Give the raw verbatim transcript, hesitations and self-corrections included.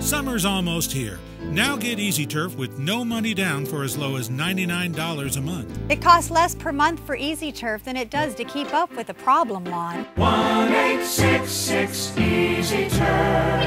Summer's almost here. Now get EasyTurf with no money down for as low as ninety-nine dollars a month. It costs less per month for EasyTurf than it does to keep up with a problem lawn. one eight six six EasyTurf.